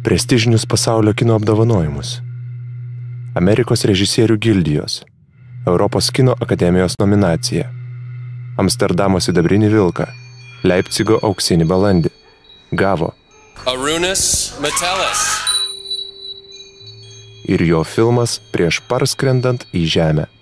prestižinius pasaulio kino apdovanojimus. Amerikos režisierių gildijos, Europos kino akademijos nominacija, Amsterdamo sidabrinį vilką, Leipcigo auksinį balandį. Gavo Arūnas Matelis. Ir jo filmas Prieš parskrendant į žemę.